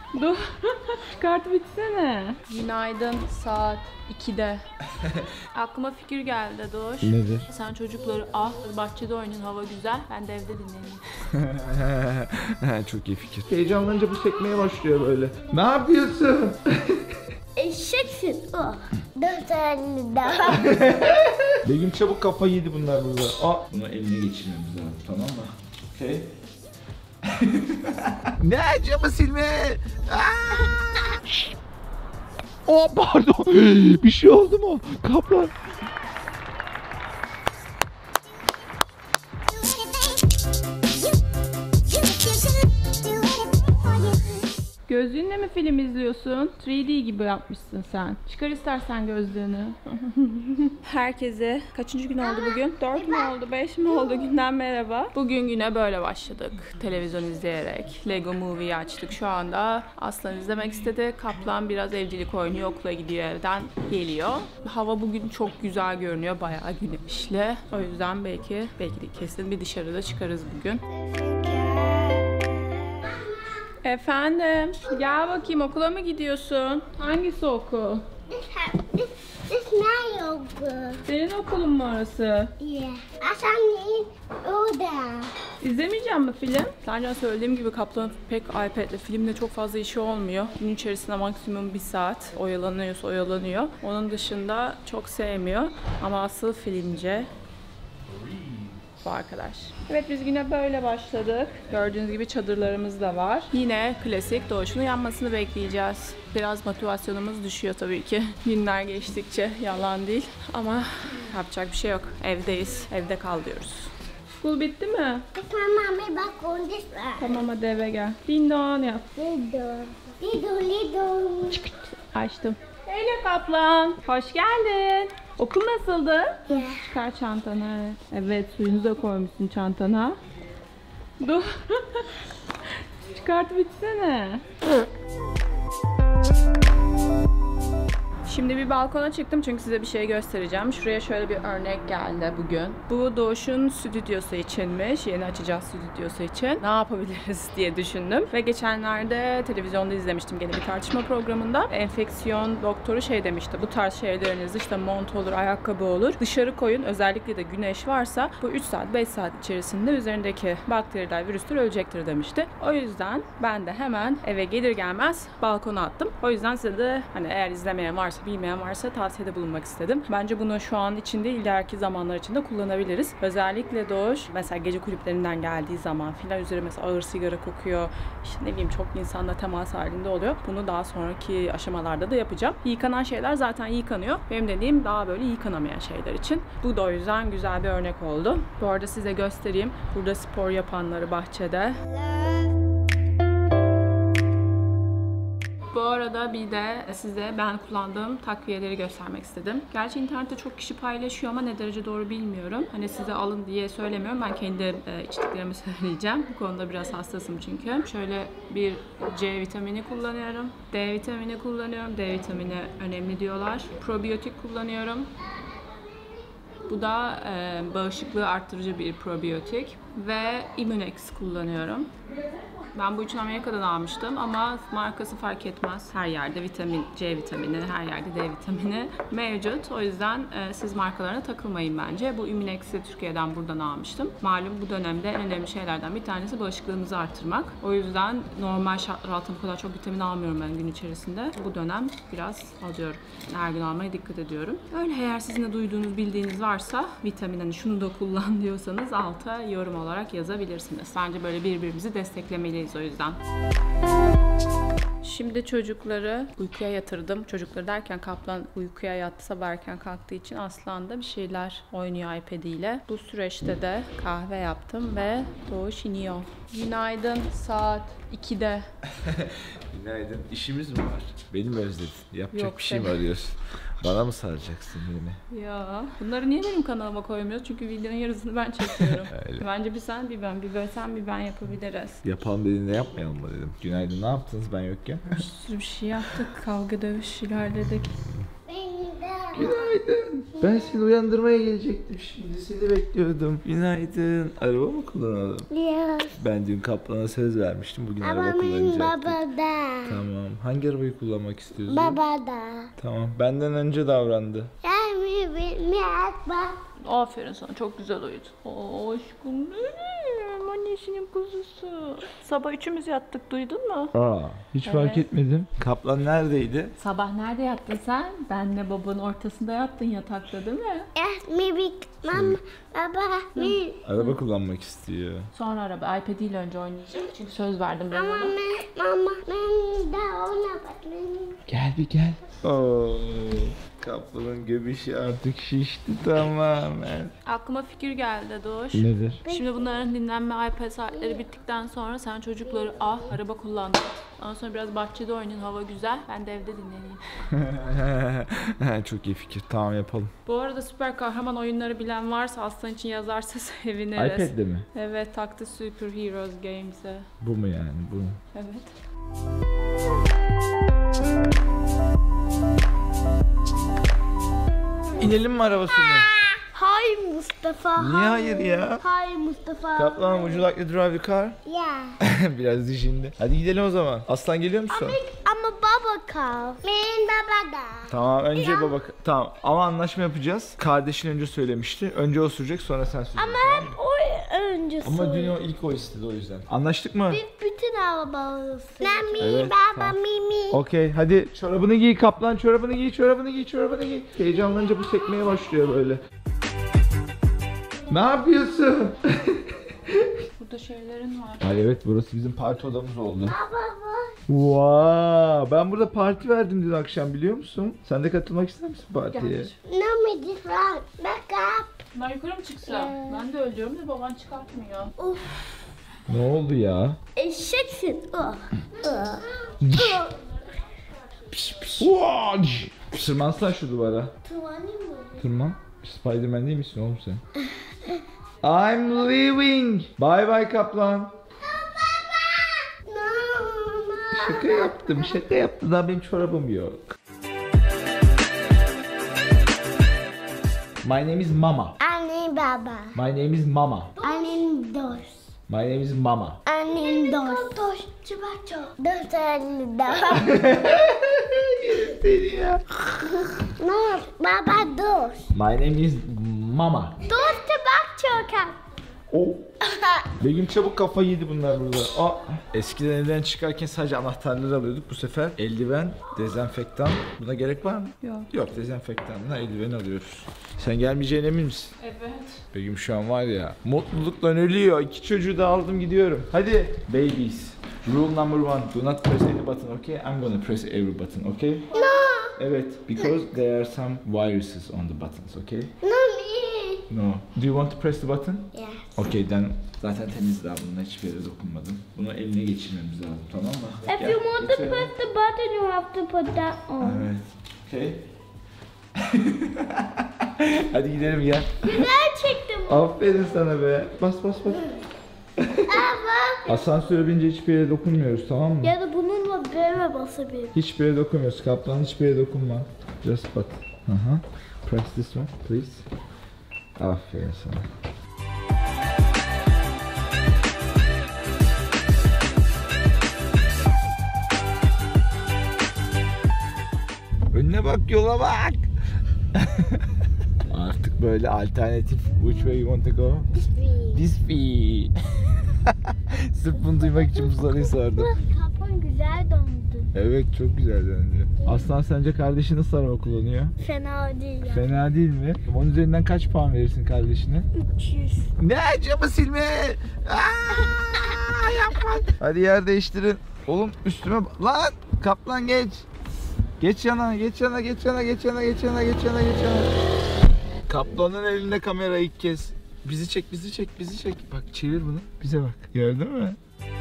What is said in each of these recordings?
Dur. Çıkart bitsene. Günaydın, saat 2'de. Aklıma fikir geldi Doğuş. Nedir? Sen çocukları al, bahçede oynayın, hava güzel. Ben de evde dinleneyim. Çok iyi fikir. Heyecanlanınca bu sekmeye başlıyor böyle. Ne yapıyorsun? Eşeksin. Oh. 4 tane daha. Begüm çabuk kafa yedi bunlar burada. Bunu eline geçirmemiz lazım, tamam mı? Okey. Ne camı silme? Oh pardon. Bir şey oldu mu? Kaplan. Gözlüğünle mi film izliyorsun? 3D gibi yapmışsın sen. Çıkar istersen gözlüğünü. Herkese kaçıncı gün oldu bugün? 4 mü oldu? 5 mi oldu? Günden merhaba. Bugün güne böyle başladık. Televizyon izleyerek. Lego Movie'yi açtık şu anda. Aslan izlemek istedi. Kaplan biraz evcilik oynuyor. Okula gidiyor, evden geliyor. Hava bugün çok güzel görünüyor. Bayağı güneşli. O yüzden belki de kesin bir dışarıda çıkarız bugün. Efendim, gel bakayım, okula mı gidiyorsun? Hangisi okul? This my yogurt. Senin okulun mu orası? Yeah. Asamın orada. İzlemeyeceğim mi film? Sence söylediğim gibi Kaplan'ın pek iPad'le filmle çok fazla işi olmuyor. Gün içerisinde maksimum 1 saat oyalanıyorsa oyalanıyor. Onun dışında çok sevmiyor. Ama asıl filmce bu arkadaş. Evet, biz güne böyle başladık. Gördüğünüz gibi çadırlarımız da var. Yine klasik Doğuş'un uyanmasını bekleyeceğiz. Biraz motivasyonumuz düşüyor tabii ki. Günler geçtikçe, yalan değil. Ama yapacak bir şey yok. Evdeyiz. Evde kal diyoruz. Okul bitti mi? Tamam, bak on this one. Tamam, hadi eve gel. Dindon yap. Lido. Açtım. Eyle Kaplan. Hoş geldin. Okul nasıldı? Yeah. Çıkar çantanı. Evet, suyunu da koymuşsun çantana. Dur. Çıkart bitsene. Şimdi bir balkona çıktım çünkü size bir şey göstereceğim. Şuraya şöyle bir örnek geldi bugün. Bu Doğuş'un stüdyosu içinmiş. Yeni açacağız stüdyosu için. Ne yapabiliriz diye düşündüm. Ve geçenlerde televizyonda izlemiştim gene bir tartışma programında. Enfeksiyon doktoru şey demişti. Bu tarz şeyleriniz işte mont olur, ayakkabı olur. Dışarı koyun. Özellikle de güneş varsa bu 3 saat, 5 saat içerisinde üzerindeki bakteriler, virüsler ölecektir demişti. O yüzden ben de hemen eve gelir gelmez balkona attım. O yüzden size de hani eğer izlemeyen varsa, bilmeyen varsa tavsiyede bulunmak istedim. Bence bunu şu an için değil, ileriki zamanlar için de kullanabiliriz. Özellikle Doğuş mesela gece kulüplerinden geldiği zaman filan üzeri mesela ağır sigara kokuyor. İşte ne bileyim çok insanla temas halinde oluyor. Bunu daha sonraki aşamalarda da yapacağım. Yıkanan şeyler zaten yıkanıyor. Benim dediğim daha böyle yıkanamayan şeyler için. Bu da o yüzden güzel bir örnek oldu. Bu arada size göstereyim. Burada spor yapanları bahçede. Bu arada bir de size ben kullandığım takviyeleri göstermek istedim. Gerçi internette çok kişi paylaşıyor ama ne derece doğru bilmiyorum. Hani size alın diye söylemiyorum. Ben kendi içtiklerimi söyleyeceğim. Bu konuda biraz hassasım çünkü. Şöyle bir C vitamini kullanıyorum. D vitamini kullanıyorum. D vitamini önemli diyorlar. Probiyotik kullanıyorum. Bu da bağışıklığı arttırıcı bir probiyotik. Ve Immunex kullanıyorum. Ben bu üçünü Amerika'dan almıştım ama markası fark etmez. Her yerde vitamin C vitamini, her yerde D vitamini mevcut. O yüzden siz markalarına takılmayın bence. Bu Immunex'i Türkiye'den buradan almıştım. Malum bu dönemde en önemli şeylerden bir tanesi bağışıklığınızı arttırmak. O yüzden normal şartlar altında bu kadar çok vitamin almıyorum ben gün içerisinde. Bu dönem biraz alıyorum. Her gün almaya dikkat ediyorum. Öyle eğer sizin de duyduğunuz, bildiğiniz varsa vitamin hani şunu da kullan diyorsanız alta yorum olarak yazabilirsiniz. Bence böyle birbirimizi desteklemeliyiz o yüzden. Şimdi çocukları uykuya yatırdım. Çocukları derken Kaplan uykuya yattı, sabah erken kalktığı için Aslan da bir şeyler oynuyor iPad'iyle. Bu süreçte de kahve yaptım ve Doğuş iniyor. Günaydın, saat 2'de. Günaydın. İşimiz mi var? Beni mi özledin? Yapacak Yok, bir şey mi arıyorsun? Bana mı saracaksın yine? Ya bunları niye benim kanalıma koymuyoruz? Çünkü videonun yarısını ben çekiyorum. Bence bir sen bir ben, bir böyle sen bir ben yapabiliriz. Yapalım dediğinde yapmayalım mı dedim. Günaydın, ne yaptınız ben yokken? Bir sürü bir şey yaptık. Kavga dövüş ilerledik. Beni de Günaydın. Ben seni uyandırmaya gelecektim şimdi. Seni bekliyordum. Günaydın. Araba mı kullanalım? Yes. Ben dün Kaplan'a söz vermiştim. Bugün Ama araba benim kullanacaktık. babada. Tamam. Hangi arabayı kullanmak istiyorsun? Babada. Tamam. Benden önce davrandı. Yani benim bak. Aferin sana, çok güzel uyudun. Oo, aşkım benim, annesinin kuzusu. Sabah üçümüz yattık, duydun mu? Hiç Evet. fark etmedim. Kaplan neredeydi? Sabah nerede yattın sen? Benle babanın ortasında yattın yatakta değil mi? Yes, maybe mama, baba, me. Araba kullanmak istiyor. Sonra araba, iPad ile önce oynayacak. Çünkü söz verdim ben ona. Mama, ben de ona bakayım. Gel bir gel. Oo, Kaplan'ın göbüşü artık şişti tamamen. Aklıma fikir geldi Doğuş. Nedir? Şimdi bunların dinlenme iPad saatleri bittikten sonra sen çocukları al, araba kullandın. Ondan sonra biraz bahçede oynayın, hava güzel. Ben de evde dinleneyim. Çok iyi fikir. Tamam yapalım. Bu arada süper kahraman oyunları bilen varsa Aslan için yazarsa seviniriz. iPad'de mi? Evet, taktı Super Heroes Games'e. Bu mu yani? Bu mu? Evet. İnelim mi arabasını? Hayır Mustafa. Niye hayır ya? Hayır Mustafa. Kaplan, would you like to drive the car? Yeah. Biraz dişinde. Hadi gidelim o zaman. Aslan geliyor musun? Ama baba kal. Benim babada. Tamam önce baba. Tamam ama anlaşma yapacağız. Kardeşin önce söylemişti. Önce o sürecek sonra sen süreceksin. Tamam mı? O önce Ama dün o ilk o istedi o yüzden. Anlaştık mı? bütün arabaları. Nami, Evet, baba, tamam. mimi. Okey hadi çorabını giy Kaplan, çorabını giy, çorabını giy, çorabını giy. Heyecanlanınca bu sekmeye başlıyor böyle. Ne yapıyorsun? Burada şeylerin var. Ay evet burası bizim parti odamız oldu. Baba. Wow, ben burada parti verdim dün akşam biliyor musun? Sen de katılmak ister misin partiye? Gel. Nami different. Back up. Ben yukarı mı çıksam? Ben de ölüyorum da baban çıkartmıyor. Ne oldu ya? Eşeksin. Tırmansana şu duvara. Tuvani mi? Tırman. Spiderman değil misin oğlum sen? I'm leaving. Bye bye Kaplan. Şaka yaptım, şaka yaptım. Daha benim çorabım yok. My name is Mama. Anne baba. My name is Mama. Annem dos. My name is Mama. Annem dos. Dos. Çubaço. Dos anne dos. Seni ya. No, baba dos. My name is Mama. Dos çubaço kan. Oh. Begüm çabuk kafa yedi bunlar burada. Eskiden evden çıkarken sadece anahtarları alıyorduk. Bu sefer eldiven, dezenfektan. Buna gerek var mı? Yok. Yok, dezenfektanla eldiveni alıyoruz. Sen gelmeyeceğine emin misin? Evet. Begüm şu an var ya mutluluktan ölüyor. 2 çocuğu da aldım gidiyorum. Hadi. Babies. Rule number 1. Do not press any button, okay? I'm gonna press every button, okay? No. Evet, because there are some viruses on the buttons, okay? No me. No. Do you want to press the button? Yes. Okay, then zaten temiz daha bununla hiçbir yere dokunmadım. Bunu eline geçirmemiz lazım, tamam mı? If you want to press the button, you have to put that on. Evet. Okay. Hadi gidelim gel. Güzel çektim. Aferin sana be. Bas bas bas. Ama. Asansöre binince hiçbir yere dokunmuyoruz, tamam mı? Ya da bununla böyle basabilirim. Hiçbir yere dokunmuyoruz. Kaplan hiçbir yere dokunma. Just but. Press this one, please. Aferin sana. Önüne bak, yola bak. Artık böyle alternatif. Which way you want to go? This way. Sırf bunu duymak için bu soruyu sordum. Kapın güzel dondu. Evet, çok güzel bence. Aslan sence kardeşi nasıl araba kullanıyor? Fena değil ya. Fena değil mi? Onun üzerinden kaç puan verirsin kardeşine? 300. Ne camı silme? Yapma. Hadi yer değiştirin. Oğlum üstüme lan Kaplan geç. Geç yana, geç yana, geç yana, geç yana, geç yana, geç yana, geç yana. Kaplanın elinde kamera ilk kez. Bizi çek, bizi çek, bizi çek. Bak çevir bunu. Bize bak. Gördün mü?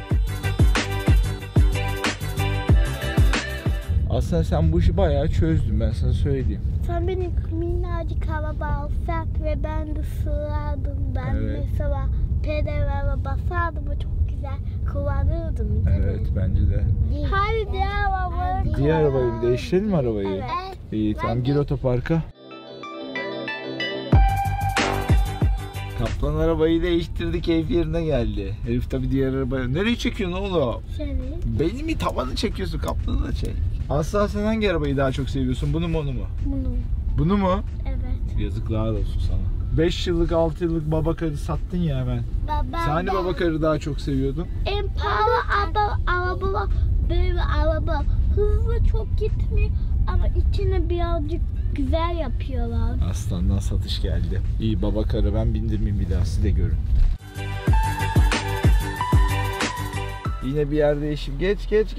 Aslında sen bu işi bayağı çözdün, ben sana söyleyeyim. Sen benim minnacık araba alsak ve ben de sığardım. Ben Evet. mesela pedallara basardım, o çok güzel kullanırdım. Evet, bence de. Hadi diğer arabayı Diğer arabayı bir değiştirelim mi arabayı? Evet. İyi, tamam gir otoparka. Kaplan arabayı değiştirdi, keyif yerine geldi. Herif tabi diğer arabaya. Nereye çekiyorsun oğlum? Seni. Beni mi, tavanı çekiyorsun, Kaplan'ı da çek. Asla sen hangi arabayı daha çok seviyorsun? Bunu mu onu mu? Bunu. Bunu mu? Evet. Yazıklar olsun sana. 5 yıllık 6 yıllık baba karı sattın ya hemen. Baba. Sen hani baba karı daha çok seviyordun? En pahalı araba böyle bir araba. Hızlı çok gitmiyor ama içine birazcık güzel yapıyorlar. Aslandan satış geldi. İyi baba karı, ben bindirmeyeyim bir daha, siz de görün. Yine bir yer değişim. Geç.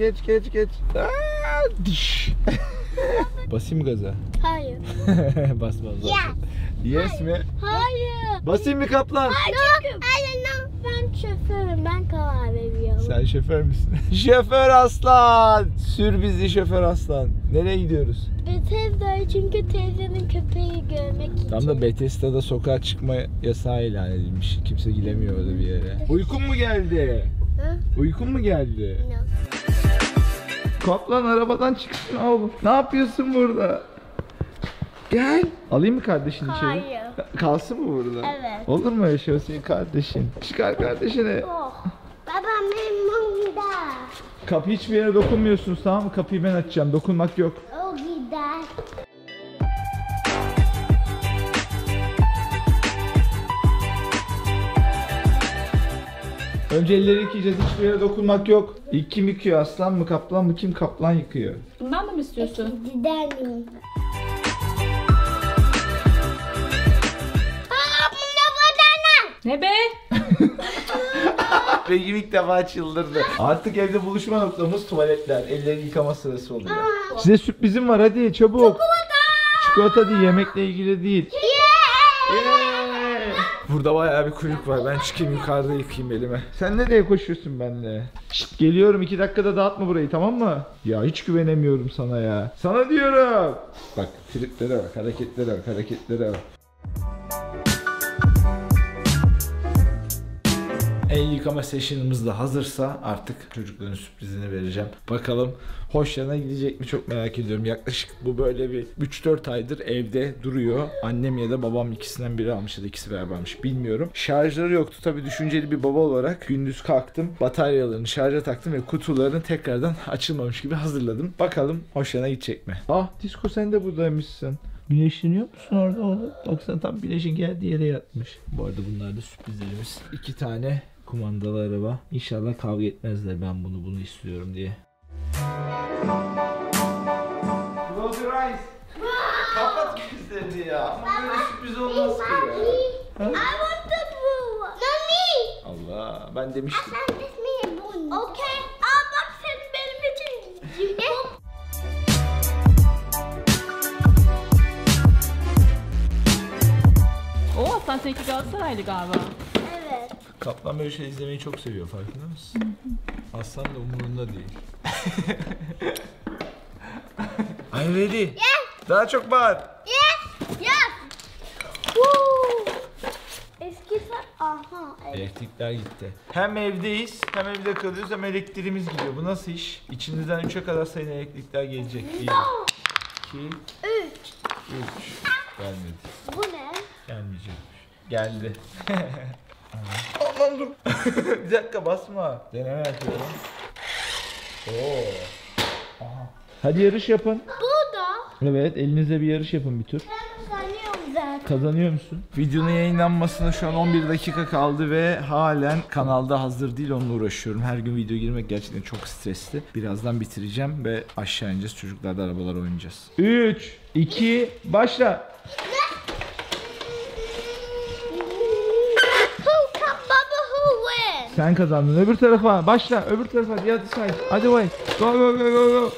Diş. Basayım mı gaza? Hayır. Basmaz zaten. Yes mi? Hayır. Basayım mı Kaplan? Hayır. Ben şoförüm. Ben karar veriyorum. Sen şoför müsün? Şoför Aslan! Sür bizi şoför Aslan. Nereye gidiyoruz? Bethesda'yı çünkü teyzenin köpeği görmek için. Tam da Bethesda'da sokağa çıkma yasağı ilan edilmiş. Kimse gidemiyor orada bir yere. Uykun mu geldi? Hı? Uykun mu geldi? No. Kaplan arabadan çıksın oğlum. Ne yapıyorsun burada? Gel. Alayım mı kardeşini içeri? Hayır. Kalsın mı burada? Evet. Olur mu öyle şey, o senin kardeşin? Çıkar kardeşini. Oh. Babam memnunda. Kapı hiçbir yere dokunmuyorsunuz, tamam mı? Kapıyı ben açacağım. Dokunmak yok. O gider. Önce elleri yıkayacağız. Hiçbir yere dokunmak yok. İlk kim yıkıyor? Aslan mı, kaplan mı? Kim? Kaplan yıkıyor. Bundan da mı istiyorsun? Gider miyim? Ne be? Begüm ilk defa çıldırdı. Artık evde buluşma noktamız tuvaletler. Elleri yıkama sırası oluyor. Size sürprizim var, hadi çabuk. Çikolata değil, yemekle ilgili değil. Burada bayağı bir kuyruk var. Ben çıkayım yukarıda yıkayayım elime. Sen nereye koşuyorsun benimle? Şşt, geliyorum, 2 dakikada dağıtma burayı, tamam mı? Ya hiç güvenemiyorum sana ya. Sana diyorum. Bak triplere bak, hareketlere bak. El yıkama session'ımız da hazırsa artık çocukların sürprizini vereceğim. Bakalım hoşlarına gidecek mi, çok merak ediyorum. Yaklaşık bu böyle bir 3-4 aydır evde duruyor. Annem ya da babam ikisinden biri almış ya da ikisi beraber almış, bilmiyorum. Şarjları yoktu tabii, düşünceli bir baba olarak gündüz kalktım. Bataryalarını şarja taktım ve kutularını tekrardan açılmamış gibi hazırladım. Bakalım hoşlarına gidecek mi? Ah Disko, sen de buradaymışsın. Güneşleniyor musun orada oğlum? Baksana tam güneşin geldiği yere yatmış. Bu arada bunlar da sürprizlerimiz. 2 tane kumandalı araba. İnşallah kavga etmezler ben bunu istiyorum diye. Close your eyes. Kapat gözlerini ya. Ama böyle sürpriz olmaz ki ya. I want the blue. Mommy. Allah, ben demiştim. Sen ismi bu. Okay. Aa bak, sen benim için. Oo, Aslan seninki Galatasaraylı galiba. Evet. Kaplan böyle şey izlemeyi çok seviyor, farkında mısın? Aslan da umurunda değil. I'm ready. Yes. Daha çok bağır. Yes. Yes. Woo. Eskisi. Aha. Evet. Elektrikler gitti. Hem evdeyiz, hem evde kalıyoruz, hem elektriğimiz gidiyor. Bu nasıl iş? İçinizden 3'e kadar sayın, elektrikler gelecek. 1, 2, 3. 3. Gelmedi. Bu ne? Gelmeyecekmiş. Geldi. Aman dur. Bir dakika, basma. Deneme yapıyorum. Oo. Aha. Hadi yarış yapın. Bu da. Evet, elinizle bir yarış yapın bir tur. Ben sanıyorum zaten. Kazanıyor musun? Videonun yayınlanmasına şu an 11 dakika kaldı ve halen kanalda hazır değil, onunla uğraşıyorum. Her gün video girmek gerçekten çok stresli. Birazdan bitireceğim ve aşağı ineceğiz. Çocuklarla arabalar oynayacağız. 3, 2, başla. Sen kazandın. Öbür tarafa başla. Öbür tarafa. The other side. Hadi way. Go go go go go.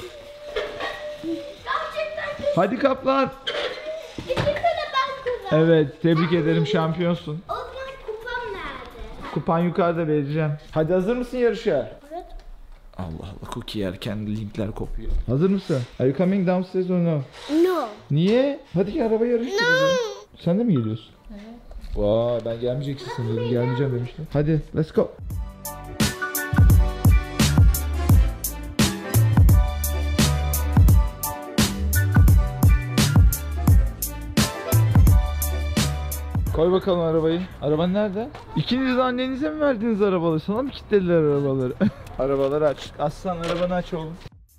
Hadi Kaplan. İkisi de ben kazandım. Evet, tebrik ederim, şampiyonsun. O zaman kupam nerede? Kupan yukarıda, vereceğim. Hadi, hazır mısın yarışa? Evet. Allah Allah, cookie yerken linkler kopuyor. Hazır mısın? Are you coming downstairs or no? No. Niye? Hadi gel, araba yarıştıracağım. Sen de mi geliyorsun? Evet. Vay, ben gelmeyeceksin sanırım. Gelmeyeceğim demiştim. Hadi let's go. Koy bakalım arabayı. Araban nerede? İkiniz de annenize mi verdiniz arabaları? Sana mı kilitlediler arabaları? Arabaları aç. Aslan arabanı aç oğlum.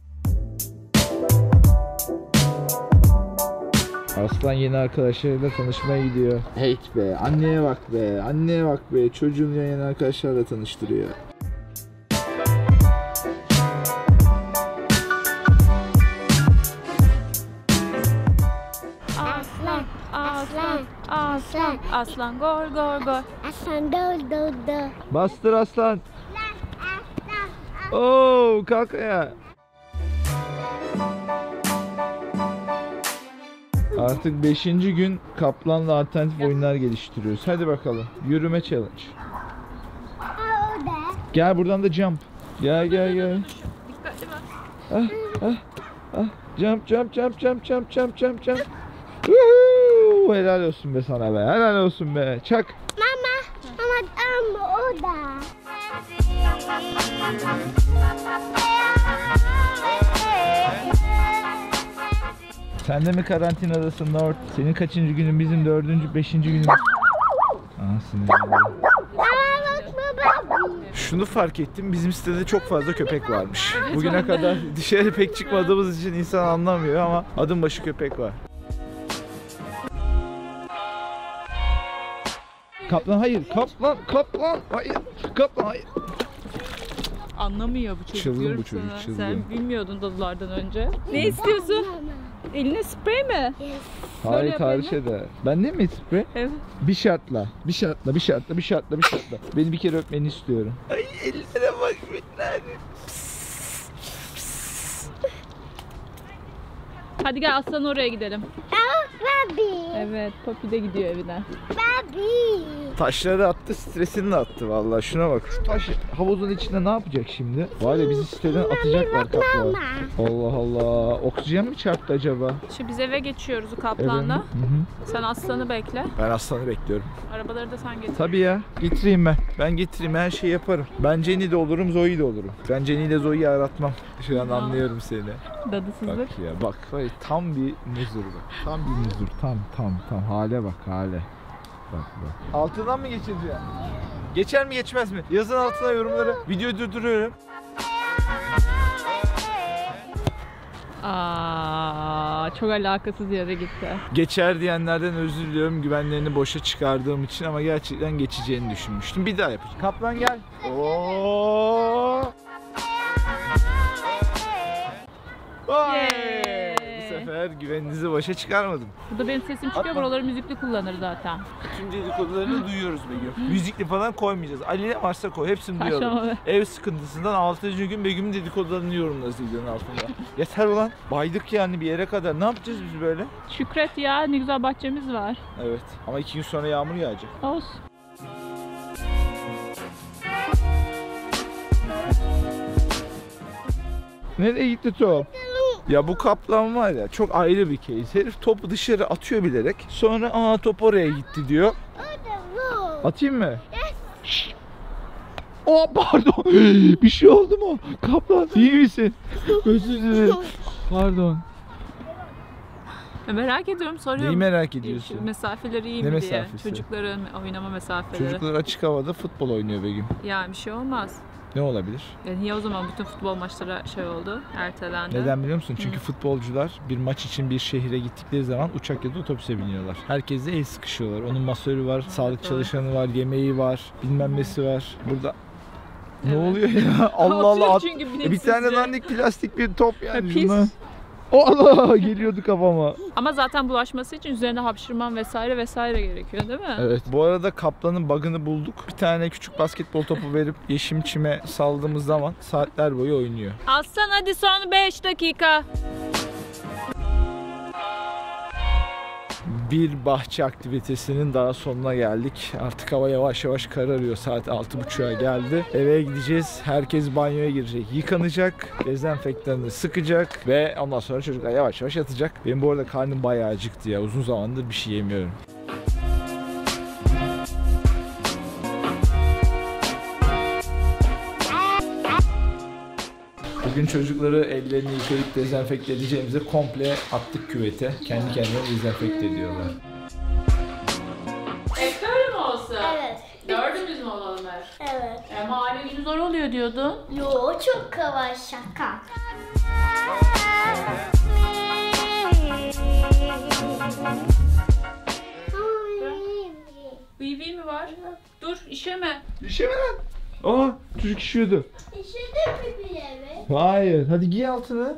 Aslan yeni arkadaşlarıyla tanışmaya gidiyor. Heyt be, anneye bak be, anneye bak be. Çocuğunu yeni arkadaşlarla tanıştırıyor. Aslan, aslan, aslan, aslan, gol, gol, gol. Aslan dur. Bastır aslan. Oo, kalk ayağa. Artık 5. gün kaplanla alternatif oyunlar geliştiriyoruz. Hadi bakalım. Yürüme challenge. Orada. Gel buradan da jump. Gel. Dikkatli bak. Jump. Woohoo! Helal olsun be sana be. Helal olsun be. Çak. Mama orada. Sen de mi karantinadasın Nord? Senin kaçıncı günün? Bizim 4. 5. günümüz. Aha sinirlendim. Şunu fark ettim, bizim sitede çok fazla köpek varmış. Bugüne kadar dışarı pek çıkmadığımız için insan anlamıyor ama adım başı köpek var. Kaplan hayır, kaplan hayır, kaplan hayır. Anlamıyor bu çocuk. Çılgın diyorum bu çocuk, sana. çılgın. Sen bilmiyordun dadılardan önce. Ne istiyorsun? Eline sprey mi? Hayır yap tarihçe de. Ben de mi sprey? Evet. Bir şartla. Beni bir kere öpmeni istiyorum. Ay ellere bak bitler. Hadi gel aslan oraya gidelim. Babi. Evet, Poppy de gidiyor evine. Babi. Taşları attı, stresini de attı vallahi. Şuna bak. Şu taş havuzun içinde ne yapacak şimdi? Var ya bizi siteden atacaklar kaplan. Allah Allah. Oksijen mi çarptı acaba? Şimdi biz eve geçiyoruz kaplanla. Sen aslanı bekle. Ben aslanı bekliyorum. Arabaları da sen getir. Tabii ya. Getireyim ben. Ben getireyim, her şeyi yaparım. Ben Jenny de olurum, Zoe de olurum. Ben Jenny ile Zoe'yi aratmam. Şu an anlıyorum seni. Dadısızlık. Bak ya bak. Vay, tam bir muzur bak. Tam bir muzur. Tam. Hale bak hale. Bak. Altından mı geçeceğiz ya? Geçer mi geçmez mi? Yazın altına yorumları. Videoyu durduruyorum. Çok alakasız yere gitti. Geçer diyenlerden özür diliyorum güvenlerini boşa çıkardığım için ama gerçekten geçeceğini düşünmüştüm. Bir daha yapacağım. Kaplan gel. Oo! Vay! Yay! Bu sefer güveninizi boşa çıkarmadım. Burada benim sesim çıkıyor. Atma. Buraları müzikli kullanır zaten. Tüm dedikodularını duyuyoruz Begüm. Müzikli falan koymayacağız. Ali ne varsa koy. Hepsini duyalım. Saçmalama. Ev sıkıntısından 6. gün Begüm'ün dedikodularını yorumlarız videonun altında. Yeter ulan. Baydık yani bir yere kadar. Ne yapacağız biz böyle? Şükret ya, ne güzel bahçemiz var. Evet. Ama 2 gün sonra yağmur yağacak. Olsun. Nereye gitti top? Ya bu kaplan var ya çok ayrı bir case. Herif topu dışarı atıyor bilerek. Sonra top oraya gitti diyor. Atayım mı? Şşş. Oh pardon. Bir şey oldu mu? Kaplan iyi misin? Özür dilerim. Pardon. Merak ediyorum, soruyorum. Neyi merak ediyorsun? Mesafeleri iyi Ne mi diye. mesafesi? Çocukların oynama mesafeleri. Çocuklar açık havada futbol oynuyor Begüm. Ya bir şey olmaz. Ne olabilir? Niye o zaman bütün futbol maçları şey oldu, ertelendi? Neden biliyor musun? Çünkü futbolcular bir maç için bir şehire gittikleri zaman uçak ya da otobüse biniyorlar. Herkesle el sıkışıyorlar. Onun masörü var, sağlık doğru. çalışanı var, yemeği var, bilmem nesi var. Burada ne Evet. oluyor ya? Allah Atıyor Allah. çünkü Bir tane bilinçsizce. dandik plastik bir top yani. Pis. Şuna. Allah geliyordu kafama. Ama zaten bulaşması için üzerine hapşırman vesaire gerekiyor değil mi? Evet. Bu arada kaplanın bug'ını bulduk. Bir tane küçük basketbol topu verip yeşim çime saldığımız zaman saatler boyu oynuyor. Aslan hadi son 5 dakika. Bir bahçe aktivitesinin daha sonuna geldik. Artık hava yavaş yavaş kararıyor. Saat 6.30'a geldi. Eve gideceğiz. Herkes banyoya girecek. Yıkanacak. Dezenfektanını sıkacak. Ve ondan sonra çocuklar yavaş yavaş yatacak. Benim bu arada karnım bayağı acıktı ya. Uzun zamandır bir şey yemiyorum. Bugün çocukları ellerini yıkayıp dezenfekte edeceğimize komple attık küvete. Kendi kendine dezenfekte ediyorlar. Evet. Mahalle günü zor oluyor diyordun. Yo çok kolay şaka. Vivi mi var? Dur işeme. Düşeme lan. Aa çocuk üşüyordu. İşte bir yere. Hayır. Hadi giy altını.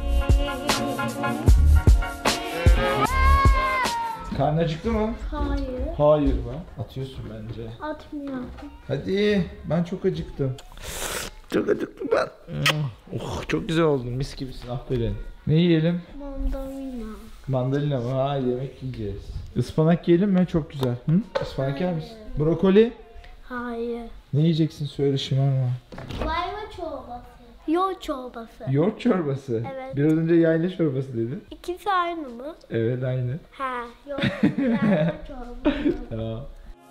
Karnın acıktı mı? Hayır. Hayır mı? Atıyorsun bence. Atmıyorum. Hadi. Ben çok acıktım. Çok acıktım ben. Oh çok güzel oldun. Mis gibisin. Aferin. Ne yiyelim? Mandalina. Mandalina mı? Ha yemek yiyeceğiz. Ispanak yiyelim mi? Çok güzel. Hı? Ispanak yer misin? Brokoli? Hayır. Ne yiyeceksin söyle şımarma. Mayva çorbası. Yoğurt çorbası. Yoğurt çorbası. Evet. Biraz önce yayla çorbası dedin. İkisi aynı mı? Evet aynı. Ha, yoğurt mayva çorbası. Tamam.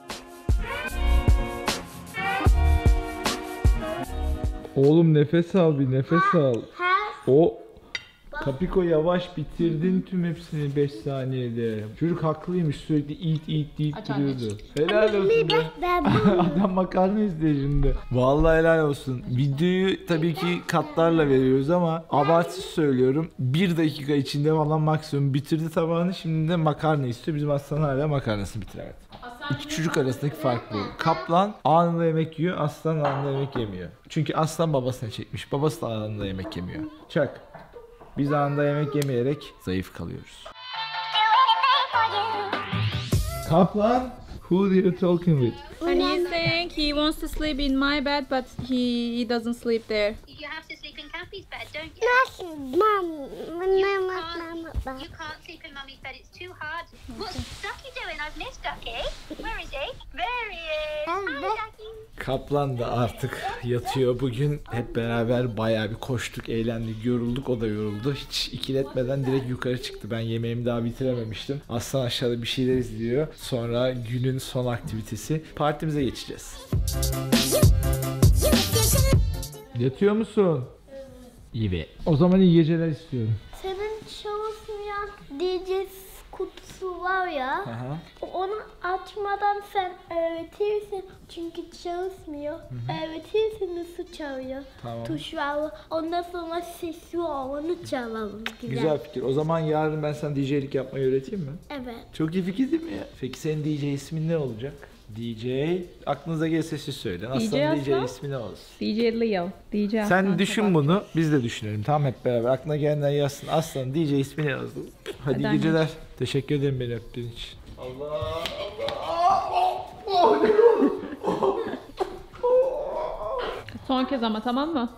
Oğlum nefes al bir nefes al. Ha, O Kapiko yavaş bitirdin tüm hepsini 5 saniyede. Çocuk haklıymış sürekli eat Aç duruyordu. Helal olsun be. ben Adam makarna izliyor şimdi. Vallahi helal olsun. Videoyu tabii ki katlarla veriyoruz ama abartısız söylüyorum. 1 dakika içinde falan maksimum bitirdi tabağını. Şimdi de makarna istiyor. Bizim aslan hala makarnasını bitiremedi. İki çocuk arasındaki fark bu. Kaplan anında yemek yiyor, aslan anında yemek yemiyor. Çünkü aslan babasına çekmiş. Babası da anında yemek yemiyor. Çak. Biz anında yemek yemeyerek zayıf kalıyoruz. Kaplan, who are you talking with? And he's saying he wants to sleep in my bed, but he doesn't sleep there. You have to sleep in Cappy's bed, don't you? You can't sleep in Mummy's bed, it's too hard. What's Ducky doing? I've missed Ducky. Where is he? There he is. Hi, Ducky. Kaplan da artık yatıyor. Bugün hep beraber bayağı bir koştuk, eğlendik, yorulduk. O da yoruldu. Hiç ikiletmeden direkt yukarı çıktı. Ben yemeğimi daha bitirememiştim. Aslan aşağıda bir şeyler izliyor. Sonra günün son aktivitesi. Partimize geçeceğiz. Yatıyor musun? İyi be. O zaman iyi geceler istiyorum. Senin çalışmayan DJ kutusu var ya. Aha. Onu açmadan sen öğretirsin çünkü çalışmıyor. Öğretirsin nasıl çalıyor. Tamam. Tuşlarla. Ondan sonra sesli olanı çalalım. Güzel fikir. O zaman yarın ben sana DJ'lik yapmayı öğreteyim mi? Evet. Çok iyi fikir değil mi ya? Peki senin DJ ismin ne olacak? DJ, aklınıza gelirse siz söyleyin. Aslanın DJ Aslan. ismi ne olsun? DJ Leo. DJ Aslan Sen düşün Sabah. bunu, biz de düşünelim. Tamam hep beraber. Aklına gelenler yazsın. Aslanın DJ ismi ne olsun? Hadi Hadi geceler. Teşekkür ederim beni öptüğün için. Allah Son kez ama tamam mı?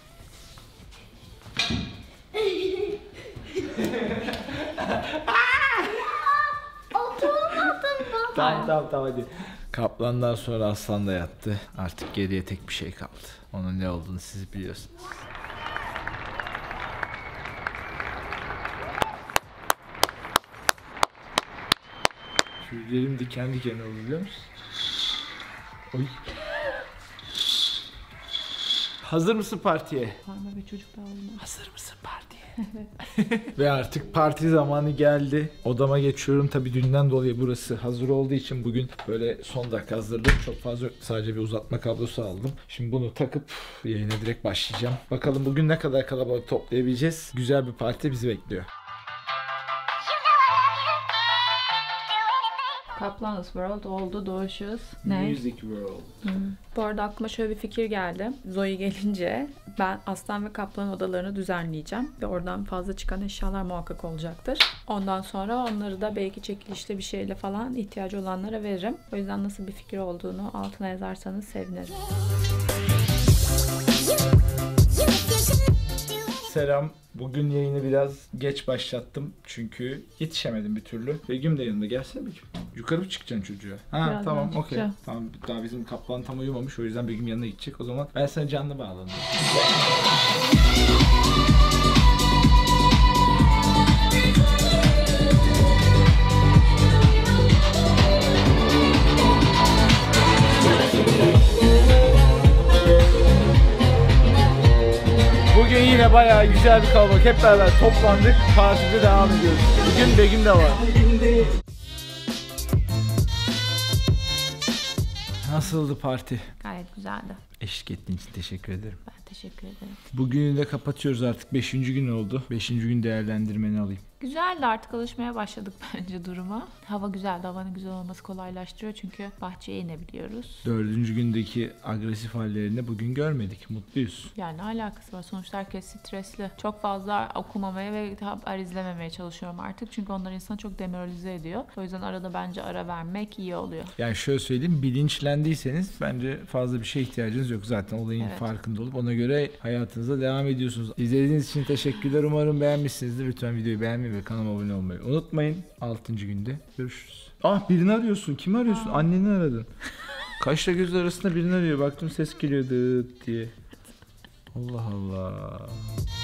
Tamam hadi. Kaplandan sonra aslan da yattı. Artık geriye tek bir şey kaldı. Onun ne olduğunu siz biliyorsunuz. Tüylerim diken diken oldu biliyor musun? Oy. Hazır mısın partiye? Parma bir çocuk daha olmaz. Hazır mısın partiye? Ve artık parti zamanı geldi. Odama geçiyorum. Tabii dünden dolayı burası hazır olduğu için bugün böyle son dakika hazırladım. Çok fazla yok. Sadece bir uzatma kablosu aldım. Şimdi bunu takıp yayına direkt başlayacağım. Bakalım bugün ne kadar kalabalık toplayabileceğiz. Güzel bir parti bizi bekliyor. Kaplan's World oldu doğuşuz. Ne? Music World. Bu arada aklıma şöyle bir fikir geldi. Zoe gelince ben Aslan ve Kaplan odalarını düzenleyeceğim. Ve oradan fazla çıkan eşyalar muhakkak olacaktır. Ondan sonra onları da belki çekilişte bir şeyle falan ihtiyacı olanlara veririm. O yüzden nasıl bir fikir olduğunu altına yazarsanız sevinirim. Selam. Bugün yayını biraz geç başlattım çünkü yetişemedim bir türlü. Begüm de yanında gelsene Begüm. Yukarı mı çıkacaksın çocuğa? Ha Birazdan tamam okey. çıkacağım. Tamam daha bizim kaplan tam uyumamış o yüzden Begüm yanına gidecek. O zaman ben sana canlı bağlanayım. Bugün yine bayağı güzel bir kalabalık. Hep beraber toplandık. Partide devam ediyoruz. Bugün Begüm de var. Nasıldı parti? Gayet güzeldi. Eşlik ettiğin için teşekkür ederim. Ben teşekkür ederim. Bugünü de kapatıyoruz artık. 5. gün oldu. 5. gün değerlendirmeni alayım. Güzeldi, artık alışmaya başladık bence duruma. Hava güzeldi. Havanın güzel olması kolaylaştırıyor çünkü bahçeye inebiliyoruz. 4. gündeki agresif hallerini bugün görmedik. Mutluyuz. Yani ne alakası var? Sonuçta herkes stresli. Çok fazla okumamaya ve haber izlememeye çalışıyorum artık. Çünkü onlar insanı çok demoralize ediyor. O yüzden arada bence ara vermek iyi oluyor. Yani şöyle söyleyeyim, bilinçlendiyseniz bence fazla bir şeye ihtiyacınız yok. Zaten olayın Evet. farkında olup ona göre hayatınıza devam ediyorsunuz. İzlediğiniz için teşekkürler. Umarım beğenmişsinizdir. Lütfen videoyu beğenmeyi ve kanalıma abone olmayı unutmayın. 6. günde görüşürüz. Ah, birini arıyorsun. Kimi arıyorsun? Anneni aradın. Kaşla göz arasında birini arıyor. Baktım ses geliyordu diye. Allah Allah.